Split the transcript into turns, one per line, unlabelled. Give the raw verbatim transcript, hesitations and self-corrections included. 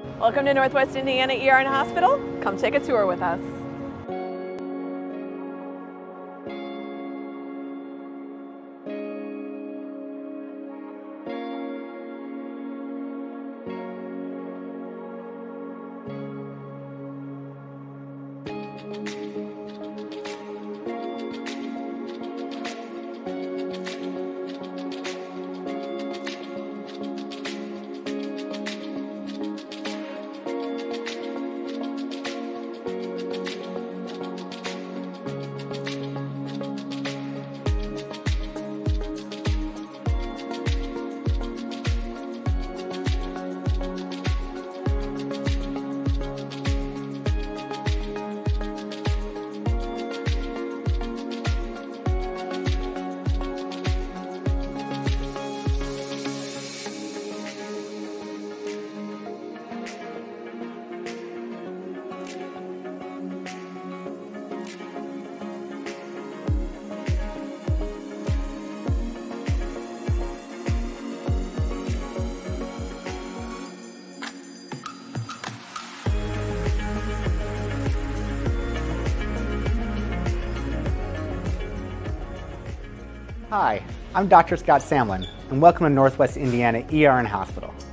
Welcome to Northwest Indiana E R and Hospital. Come take a tour with us.
Hi, I'm Doctor Scott Samlin, and welcome to Northwest Indiana E R and Hospital.